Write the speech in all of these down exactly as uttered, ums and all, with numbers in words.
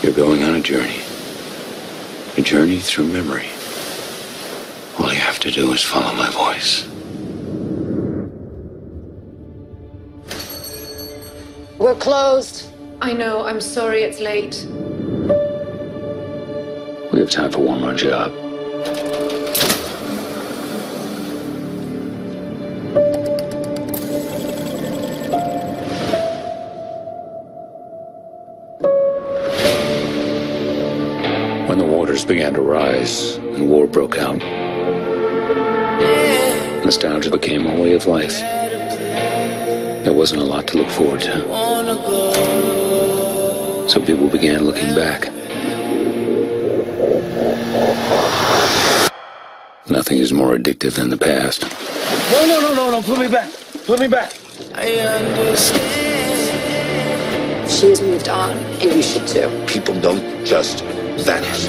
You're going on a journey. A journey through memory. All you have to do is follow my voice. We're closed. I know, I'm sorry it's late. We have time for one more job. When the waters began to rise and war broke out, nostalgia became a way of life. There wasn't a lot to look forward to. So people began looking back. Nothing is more addictive than the past. No, no, no, no, no, put me back. Put me back. I understand. She has moved on, and you should too. People don't just vanish.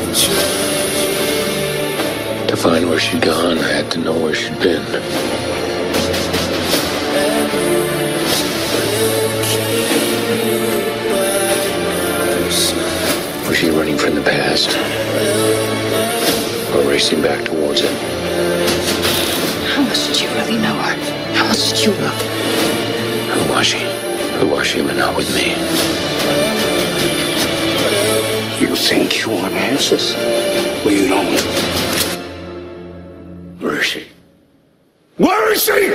To find where she'd gone, I had to know where she'd been. Was she running from the past? Or racing back towards it? How much did you really know her? How much did you know? Who was she? Who was she when not with me? You think you want answers? Well, you don't. Where is she? Where is she?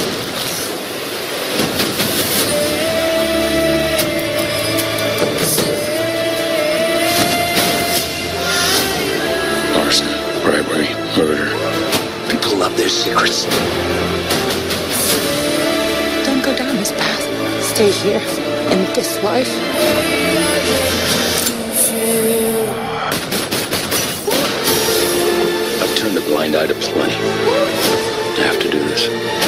Arson, bribery, murder. People love their secrets. Don't go down this path. Stay here, in this life. I've turned a blind eye to plenty. I have to do this.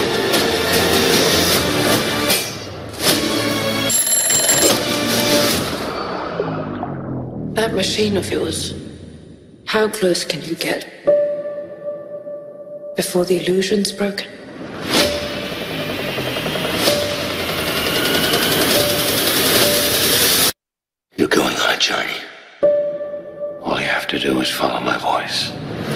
That machine of yours, how close can you get before the illusion's broken? You're going on a journey. All you have to do is follow my voice.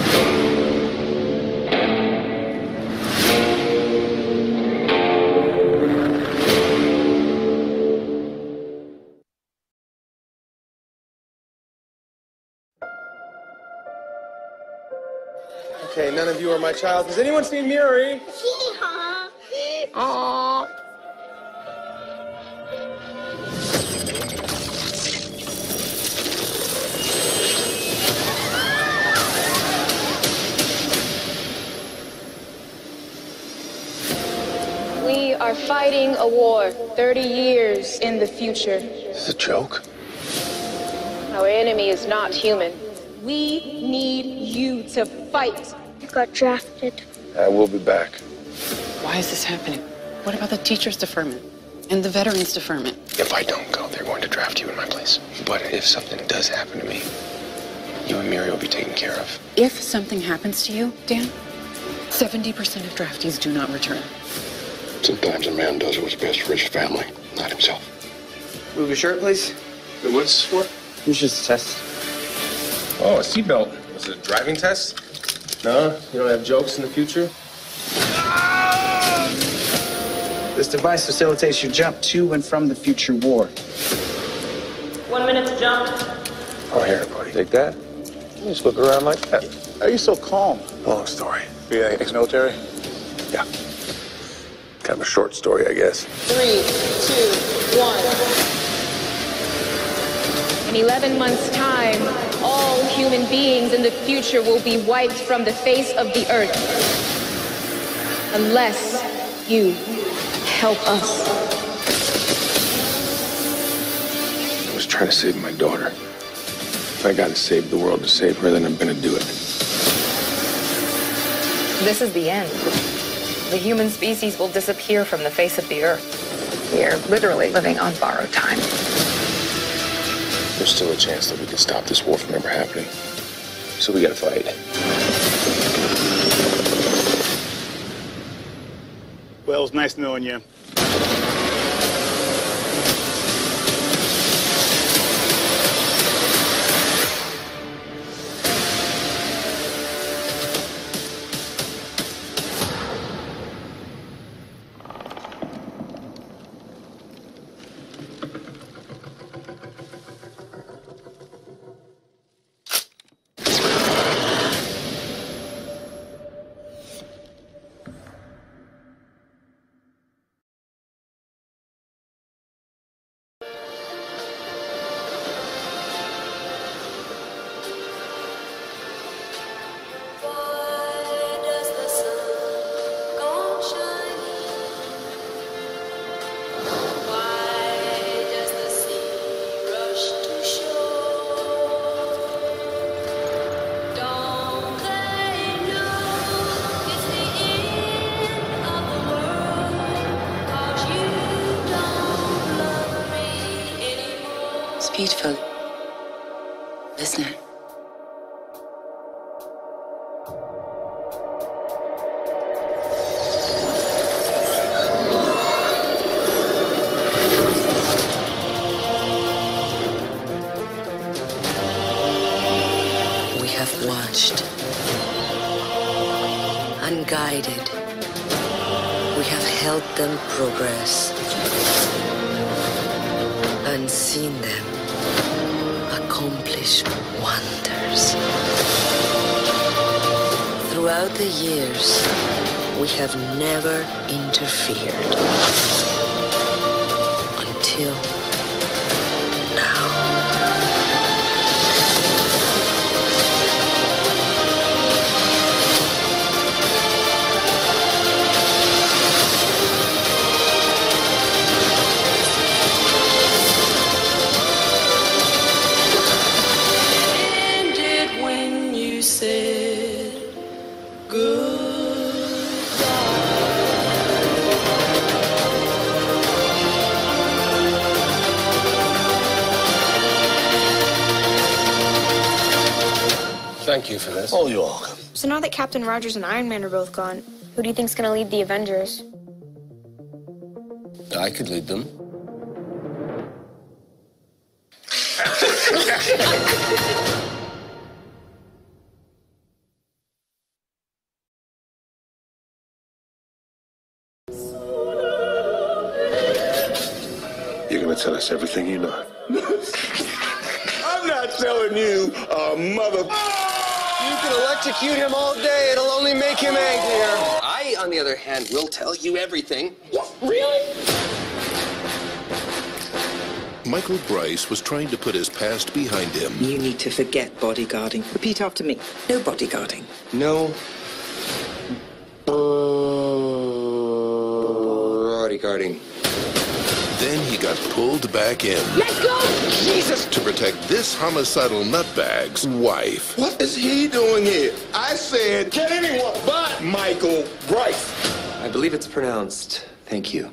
Okay, none of you are my child. Has anyone seen Miri? Aww. We are fighting a war thirty years in the future. Is this a joke? Our enemy is not human. We need you to fight. I got drafted. I will be back. Why is this happening? What about the teacher's deferment and the veterans deferment? If I don't go, they're going to draft you in my place. But if something does happen to me, you and Miri will be taken care of. If something happens to you, Dan, seventy percent of draftees do not return. Sometimes a man does what's best for his family, not himself. Move your shirt, please. What's this for? It's just a test. Oh, a seatbelt. Was it a driving test? No? You don't have jokes in the future? This device facilitates your jump to and from the future war. One minute to jump. Oh, here, buddy. Take that. You just look around like that. How are you so calm? Long story. Be ex-military? Yeah. Kind of a short story, I guess. Three, two, one. In eleven months' time, all human beings in the future will be wiped from the face of the earth. Unless you help us. I was trying to save my daughter. If I gotta save the world to save her, then I'm gonna do it. This is the end. The human species will disappear from the face of the earth. We are literally living on borrowed time. There's still a chance that we can stop this war from ever happening. So we gotta fight. Well, it's nice knowing you. Beautiful, isn't it? We have watched, unguided. We have helped them progress and seen them accomplish wonders. Throughout the years, we have never interfered until now. Thank you for this. Oh, you're welcome. So now that Captain Rogers and Iron Man are both gone, who do you think's gonna lead the Avengers? I could lead them. You're gonna tell us everything you know. I'm not telling you, uh, mother... You can electrocute him all day. It'll only make him angrier. I, on the other hand, will tell you everything. What? Really? Michael Bryce was trying to put his past behind him. You need to forget bodyguarding. Repeat after me. No bodyguarding. No. Bodyguarding. Then he got pulled back in. Let's go! Jesus! To protect this homicidal nutbag's wife. What is he doing here? I said, can anyone but Michael Bryce? I believe it's pronounced, thank you.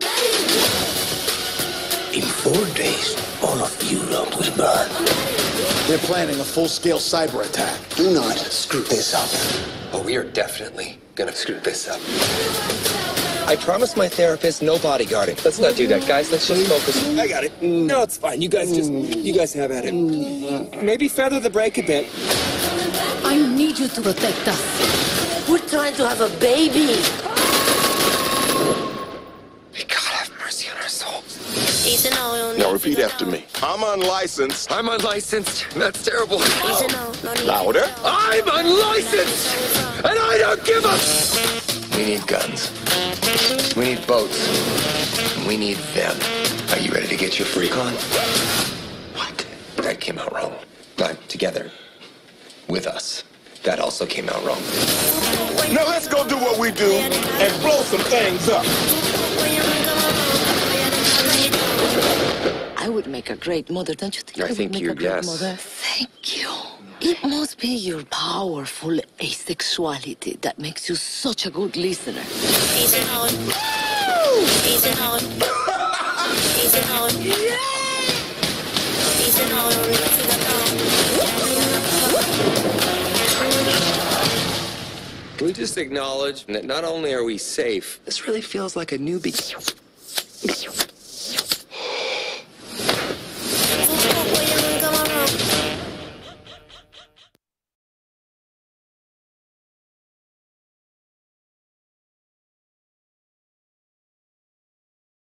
In four days, all of Europe will burn. They're planning a full-scale cyber attack. Do not screw this up. Oh, we are definitely gonna screw this up. I promised my therapist no bodyguarding. Let's not do that, guys. Let's just focus. I got it. No, it's fine. You guys just, you guys have at it. Maybe feather the break a bit. I need you to protect us. We're trying to have a baby. May God have mercy on our souls. Now repeat after me. I'm unlicensed. I'm unlicensed. That's terrible. Louder. I'm unlicensed! And I don't give a... We need guns. We need boats. We need them. Are you ready to get your freak on? What? That came out wrong. Not together. With us. That also came out wrong. Now let's go do what we do and blow some things up. I would make a great mother, don't you think? I I would think make you, a great yes. mother? Thank you. It must be your powerful asexuality that makes you such a good listener. Can we just acknowledge that not only are we safe, this really feels like a new beginning.